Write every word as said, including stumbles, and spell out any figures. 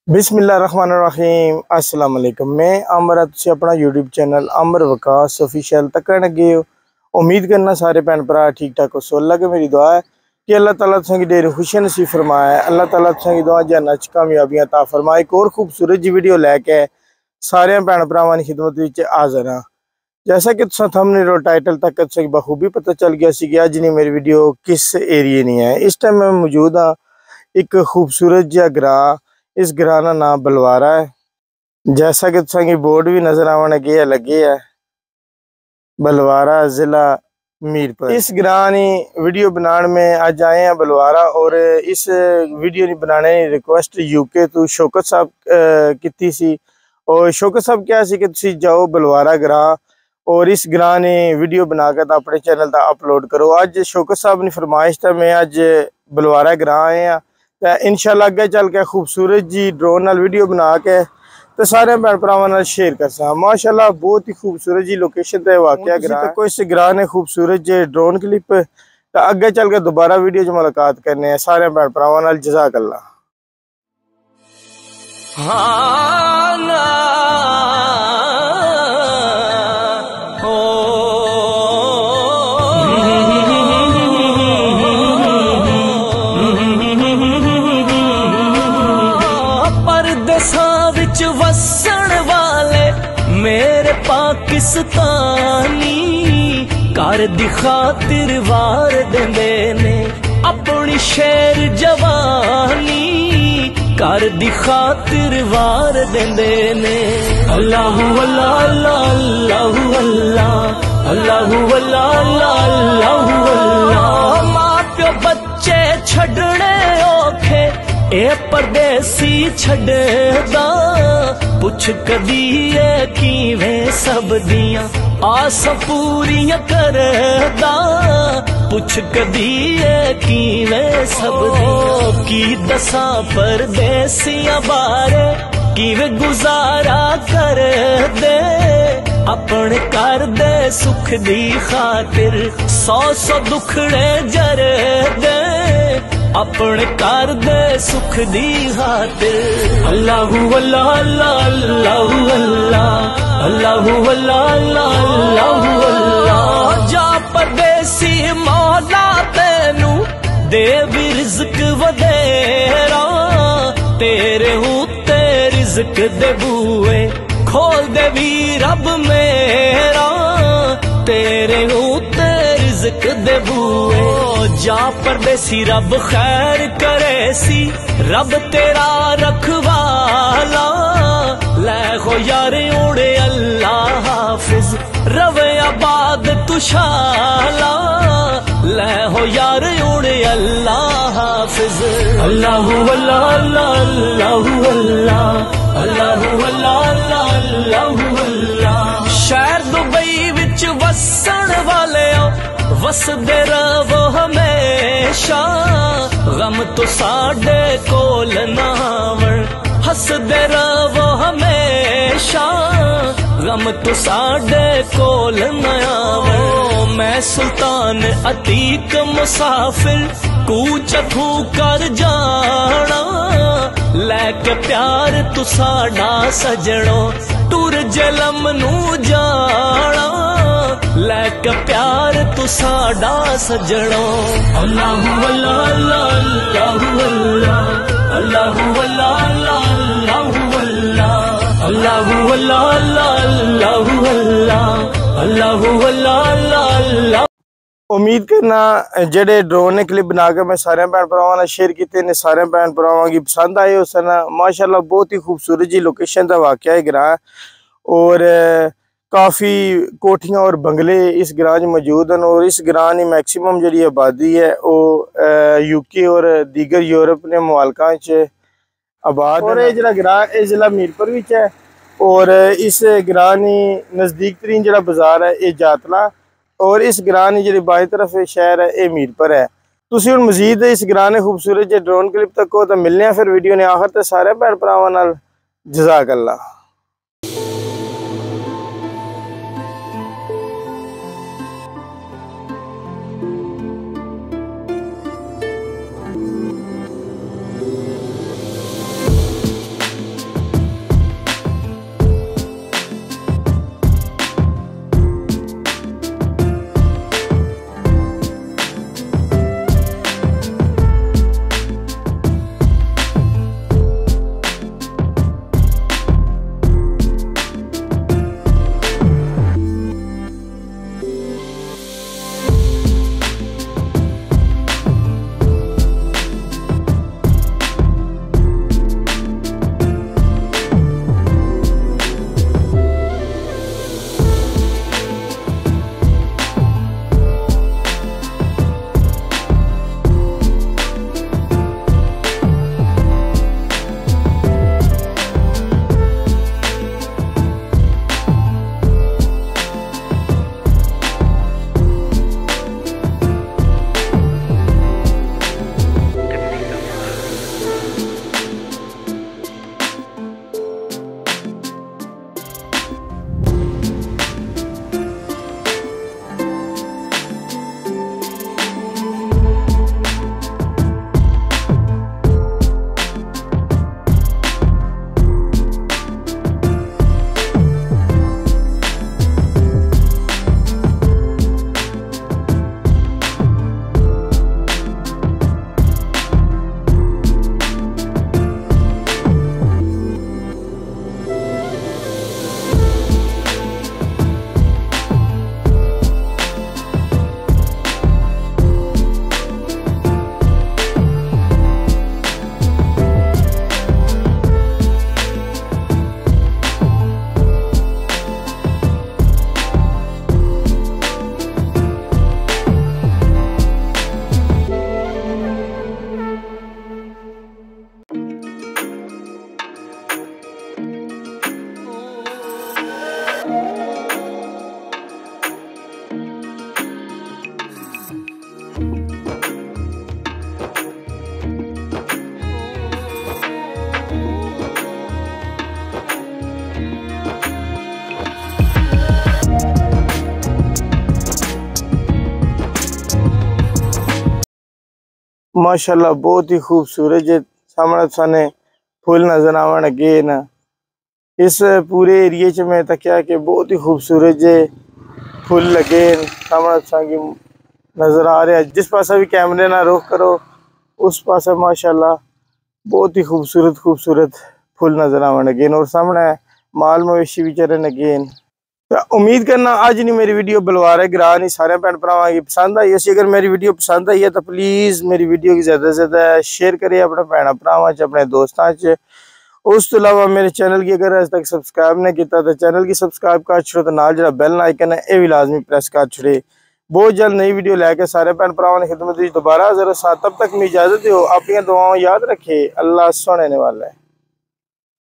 बिस्मिल्लाहिर्रहमानिर्रहीम अस्सलाम वालेकुम। मैं अमर तुसी अपना YouTube channel Amar Waqas official तकन लगे हो। उम्मीद करना सारे भैन भरा ठीक ठाक हो। सो अल्लाह के मेरी दुआ है कि अल्लाह ताला तुसें ढेर खुशी नसीब फरमाए। अल्लाह ताला तुसें दुआ जन्नत च कामयाबियां अता फरमाए। एक और खूबसूरत जी वीडियो लैके सारे भैन भरावां दी खिदमत विच हाज़र हां। जैसा कि तुसां थंबनेल और टाइटल तक तुसें बखूबी पता चल गया सी कि अज नी मेरी वीडियो किस एरिए नी है। इस टाइम मैं मौजूद हाँ एक खूबसूरत जिहा ग्रां। इस ग्रां का नाम बलवारा है। जैसा कि तुसें बोर्ड भी नजर आवन के लगे है बलवारा जिला मीरपुर। इस ग्रां की वीडियो बनाने में अज आए हैं बलवारा। और इस वीडियो बनाने की रिक्वेस्ट यूके तो शौकत साहब की सी। और शौकत साहब क्या सी कि तुसी जाओ बलवारा ग्रां और इस ग्रां ने वीडियो बनाकर अपने चैनल का अपलोड करो। अज शौकत साहब ने फरमाइश था मैं अज बलवारा ग्रां आए हैं तो इंशाल्लाह अगे चल के खूबसूरत जी ड्रोन नाल वीडियो बना के तो सारे भैन भरावां नाल शेयर कर सा। माशाल्लाह बहुत ही खूबसूरत जी लोकेशन ते वाकया ग्रां कोई इस ग्रां ने खूबसूरत जी ड्रोन क्लिप तो अगे चल के दोबारा वीडियो च मुलाकात करने हैं सारे भैन भरावां नाल। जज़ाकल्लाह। वसन वाले मेरे पाकिस्तानी कर दी खातिर वार देंदे ने अपनी शेर जवानी कर दी खातिर वार देंदे ने। अल्लाहु अल्लाह अल्लाहु अल्लाह अल्लाहु अल्लाह अल्लाहु अल्लाह। मां प्यो बच्चे छड़ने औखे ए परदेसी छड़दा पुछ कदी है किवें सब दियां आस पूरियां करदा पुछ कदी है किवें सब दियां। की दसा परदेसियां बारे किवें गुजारा कर दे अपने कर दे सुख दी खातिर सौ सौ दुखड़े जर दे अपने कर दे सुख दी खातिर। अल्लाहु अल्लाह अल्लाहु अल्लाह अल्लाहु अल्लाह अल्लाहु अल्लाह। जा परदेसी मौला तेनू दे भी रिज़्क वधेरा तेरे उत्ते रिज़्क दे बूए खोल दे भी रब मेरा तेरे उत्ते रिज़्क दे बूए। जा परदेसी रब खैर करे सी रब तेरा रखवाला लै हो यार उड़े अल्लाह हाफिज रवे आबाद तुशाला लै हो यार उड़े अल्लाह हाफिज। अल्लाहु अल्लाह अल्लाहु अल्लाह अल्लाहु अल्लाह अल्लाहु अल्लाह। शहर दुबई विच वसन वाले वसदे रवो हमेशा गम तो साडे कोल नावण हसदे रवो हमेशा गम तो साडे कोल नावण। मैं सुल्तान अतीक मुसाफिर कूच थू कर जाना लैके प्यार तू साडा सजणो टुर जलम नू जाना लैके प्यार तू साडा सजणो। अल्लाहु अल्लाह अल्लाहु अल्लाह अल्लाहु अल्लाह अल्लाहु अल्लाह अल्लाहु अल्लाह अल्लाहु अल्लाह अल्लाहु अल्लाह अल्लाह। उम्मीद करना जेडे ड्रोन ने क्लिप बना के मैं सारे भैन भरावां नाल शेयर किए ने सारे भैन भरावां की पसंद आए हो सन। माशाल्लाह बहुत ही खूबसूरत जी लोकेशन का वाकया है ग्रां और काफ़ी कोठियां और बंगले इस ग्रां में मौजूद हैं। और इस ग्रां की मैक्सिमम जी आबादी है वो यूके और दीगर यूरोप ने मुआलका आबाद और ये जो ग्रां ये जिला मीरपुर विच है। और इस ग्रां की नज़दीक तरीन जो बाजार है ये जातला और इस ग्रां की जी बाई तरफ शहर है ये मीरपुर है। तुसी हुण मजीद इस ग्रां ने खूबसूरत जो ड्रोन क्लिप तक हो तो मिलने फिर वीडियो ने आखिर तक सारे भैन भरावां नाल। जज़ाकल्लाह। माशाल्लाह बहुत ही खूबसूरत जे सामने साने फुल नजर आवन लगे ना। इस पूरे एरिए च मैं तकिया कि बहुत ही खूबसूरत जे फुल लगे सामने सागी नजर आ रहे हैं। जिस पासा भी कैमरे ना रुख करो उस पासा माशाल्लाह बहुत ही खूबसूरत खूबसूरत फुल नजर आवन लगे और सामने माल मवेशी भी चरन लगे। तो उम्मीद करना अज नहीं मेरी वीडियो बलवारे गिरा नहीं सारे भैन भरावां की पसंद आई। असी अगर मेरी वीडियो पसंद आई है तो प्लीज़ मेरी वीडियो की ज़्यादा से ज़्यादा शेयर करिए अपने भैन भरावां च अपने दोस्तों च। उस तो अलावा मेरे चैनल की अगर अज तक सबसक्राइब नहीं किया तो चैनल की सबसक्राइब कर छोड़ो तो नाल जो बैल आइकन है यह भी लाजमी प्रेस कर छोड़े। बहुत जल्द नई वीडियो लैके सारे भैन भरावां की खिदमत दोबारा हाजिर हो। तब तक मैं इजाज़त दो। अपनी दुआओं याद रखे। अल्लाह सुनने वाला है।